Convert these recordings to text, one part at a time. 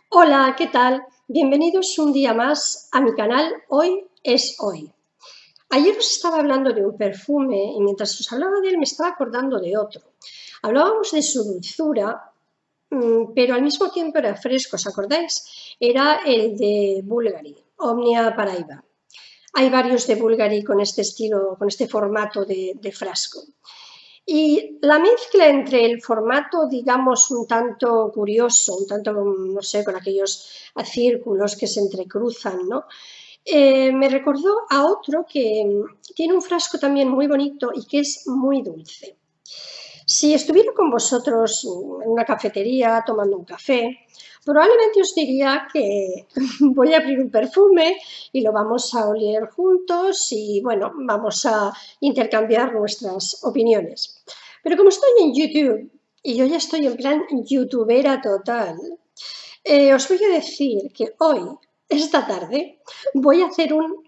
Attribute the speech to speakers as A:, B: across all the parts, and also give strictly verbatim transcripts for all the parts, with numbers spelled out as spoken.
A: Hola, ¿qué tal? Bienvenidos un día más a mi canal Hoy es Hoy. Ayer os estaba hablando de un perfume y mientras os hablaba de él me estaba acordando de otro. Hablábamos de su dulzura, mm, pero al mismo tiempo era fresco, ¿os acordáis? Era el de Bulgari, Omnia Paraiba. Hay varios de Bulgari con este estilo, con este formato de, de frasco. Y la mezcla entre el formato, digamos, un tanto curioso, un tanto, no sé, con aquellos círculos que se entrecruzan, ¿no? Eh, me recordó a otro que tiene un frasco también muy bonito y que es muy dulce. Si estuviera con vosotros en una cafetería tomando un café, probablemente os diría que voy a abrir un perfume y lo vamos a oler juntos y, bueno, vamos a intercambiar nuestras opiniones. Pero como estoy en YouTube y yo ya estoy en plan youtubera total, eh, os voy a decir que hoy, esta tarde, voy a hacer un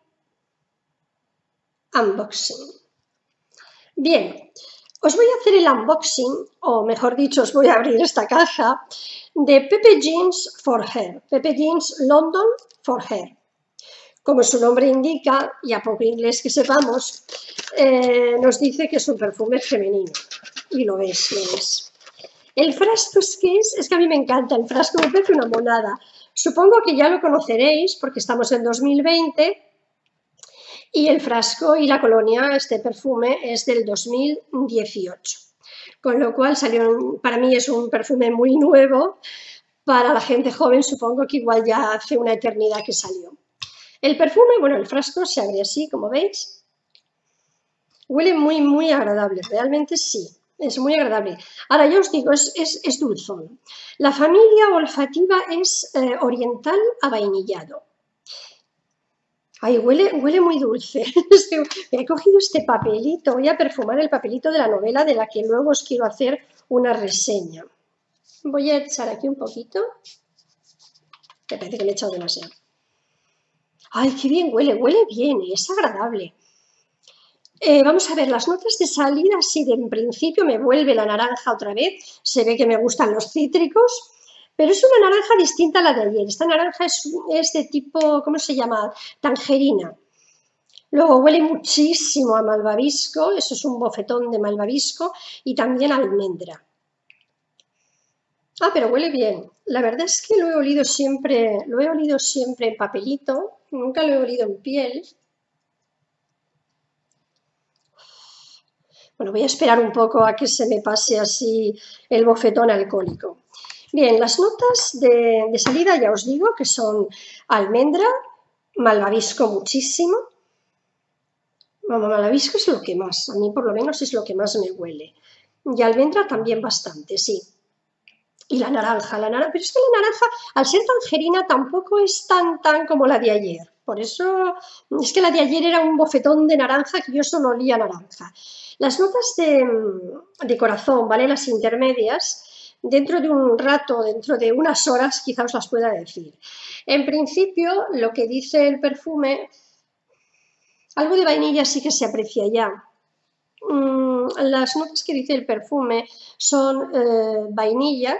A: unboxing. Bien, os voy a hacer el unboxing, o mejor dicho, os voy a abrir esta caja de Pepe Jeans for Hair, Pepe Jeans London for Hair. Como su nombre indica, y a poco inglés que sepamos, eh, nos dice que es un perfume femenino. Y lo es, lo es. El frasco es que es, es que a mí me encanta, el frasco me parece una monada. Supongo que ya lo conoceréis porque estamos en dos mil veinte y el frasco y la colonia, este perfume, es del dos mil dieciocho. Con lo cual salió, para mí es un perfume muy nuevo, para la gente joven supongo que igual ya hace una eternidad que salió. El perfume, bueno, el frasco se abre así, como veis. Huele muy, muy agradable, realmente sí, es muy agradable. Ahora, ya os digo, es, es, es dulzón. La familia olfativa es eh, oriental a vainillado. Ay, huele, huele muy dulce. He cogido este papelito, voy a perfumar el papelito de la novela de la que luego os quiero hacer una reseña. Voy a echar aquí un poquito. Me parece que me he echado demasiado. Ay, qué bien huele, huele bien, es agradable. Eh, vamos a ver, las notas de salida, sí, de en principio me vuelve la naranja otra vez. Se ve que me gustan los cítricos, pero es una naranja distinta a la de ayer. Esta naranja es, es de tipo, ¿cómo se llama? Tangerina. Luego huele muchísimo a malvavisco, eso es un bofetón de malvavisco, y también a almendra. Ah, pero huele bien. La verdad es que lo he olido siempre, lo he olido siempre en papelito, nunca lo he olido en piel. Bueno, voy a esperar un poco a que se me pase así el bofetón alcohólico. Bien, las notas de, de salida ya os digo que son almendra, malvavisco muchísimo. Bueno, malvavisco es lo que más, a mí por lo menos es lo que más me huele. Y almendra también bastante, sí. Y la naranja, la naranja, pero es que la naranja, al ser tangerina, tampoco es tan tan como la de ayer. Por eso, es que la de ayer era un bofetón de naranja que yo solo olía naranja. Las notas de, de corazón, ¿vale? Las intermedias, dentro de un rato, dentro de unas horas, quizá os las pueda decir. En principio, lo que dice el perfume, algo de vainilla sí que se aprecia ya. Mm, las notas que dice el perfume son eh, vainilla,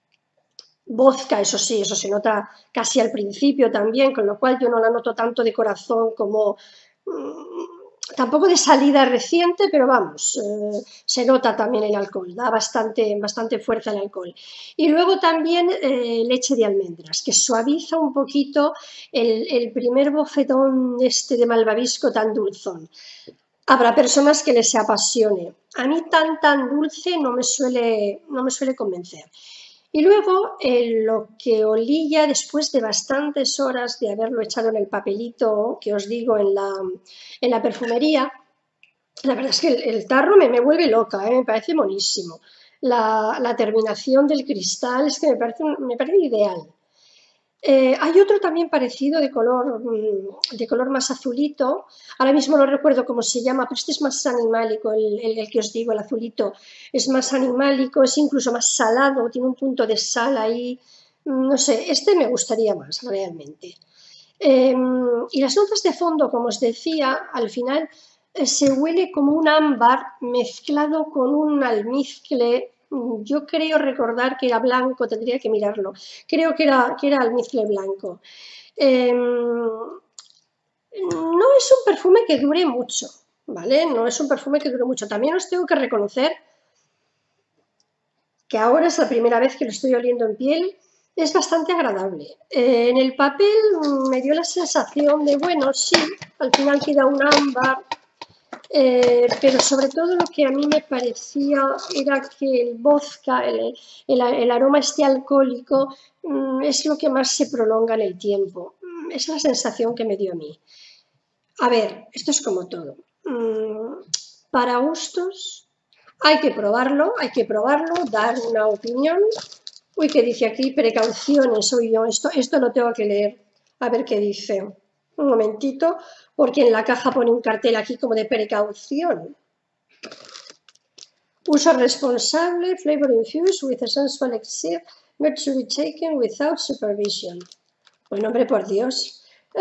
A: vodka, eso sí, eso se nota casi al principio también, con lo cual yo no la noto tanto de corazón como mmm, tampoco de salida reciente, pero vamos, eh, se nota también el alcohol, da bastante, bastante fuerza el alcohol. Y luego también eh, leche de almendras, que suaviza un poquito el, el primer bofetón este de malvavisco tan dulzón. Habrá personas que les apasione. A mí tan tan dulce no me suele, no me suele convencer. Y luego eh, lo que olía después de bastantes horas de haberlo echado en el papelito que os digo en la, en la perfumería, la verdad es que el, el tarro me, me vuelve loca, ¿eh? Me parece monísimo. La, la terminación del cristal es que me parece, me parece ideal. Eh, hay otro también parecido de color, de color más azulito, ahora mismo no recuerdo cómo se llama, pero este es más animálico, el, el, el que os digo, el azulito, es más animálico, es incluso más salado, tiene un punto de sal ahí, no sé, este me gustaría más realmente. Eh, y las notas de fondo, como os decía, al final eh, se huele como un ámbar mezclado con un almizcle Yo creo recordar que era blanco, tendría que mirarlo. Creo que era, que era almizcle blanco. Eh, no es un perfume que dure mucho, ¿vale? No es un perfume que dure mucho. También os tengo que reconocer que ahora es la primera vez que lo estoy oliendo en piel. Es bastante agradable. Eh, en el papel me dio la sensación de, bueno, sí, al final queda un ámbar, eh, pero sobre todo lo que a mí me parecía era que el vodka, el, el, el aroma este alcohólico, mm, es lo que más se prolonga en el tiempo. Mm, es la sensación que me dio a mí. A ver, esto es como todo. Mm, para gustos hay que probarlo, hay que probarlo, dar una opinión. Uy, ¿qué dice aquí? Precauciones, oye, esto, esto lo tengo que leer, a ver qué dice. Un momentito, porque en la caja pone un cartel aquí como de precaución. Uso responsable, flavor infused with a sensual elixir, not to be taken without supervision. Bueno, hombre, por Dios.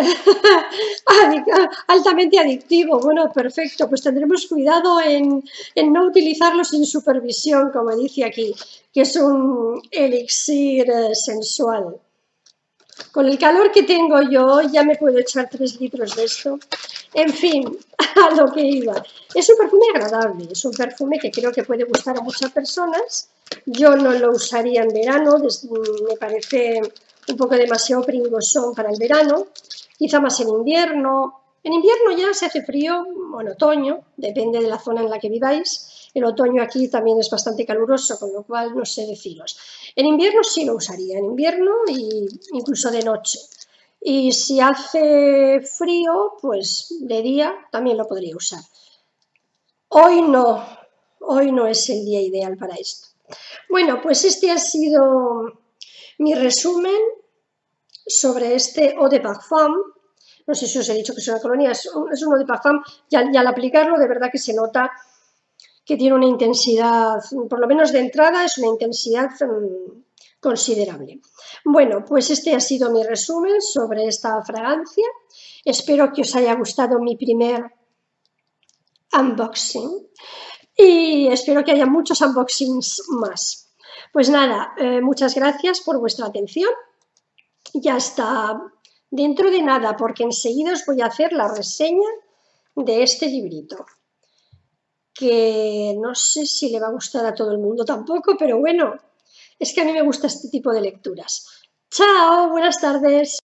A: Altamente adictivo. Bueno, perfecto. Pues tendremos cuidado en, en no utilizarlo sin supervisión, como dice aquí, que es un elixir eh, sensual. Con el calor que tengo yo, ya me puedo echar tres litros de esto. En fin, a lo que iba. Es un perfume agradable, es un perfume que creo que puede gustar a muchas personas. Yo no lo usaría en verano, me parece un poco demasiado pringosón para el verano, quizá más en invierno. En invierno ya se hace frío, o en otoño, depende de la zona en la que viváis. El otoño aquí también es bastante caluroso, con lo cual no sé deciros. En invierno sí lo usaría, en invierno e incluso de noche. Y si hace frío, pues de día también lo podría usar. Hoy no, hoy no es el día ideal para esto. Bueno, pues este ha sido mi resumen sobre este Eau de Parfum. No sé si os he dicho que es una colonia, es un, es un Eau de Parfum y al, y al aplicarlo de verdad que se nota que tiene una intensidad, por lo menos de entrada, es una intensidad um, considerable. Bueno, pues este ha sido mi resumen sobre esta fragancia. Espero que os haya gustado mi primer unboxing y espero que haya muchos unboxings más. Pues nada, eh, muchas gracias por vuestra atención. Ya está dentro de nada, porque enseguida os voy a hacer la reseña de este librito, que no sé si le va a gustar a todo el mundo tampoco, pero bueno, es que a mí me gusta este tipo de lecturas. ¡Chao! Buenas tardes.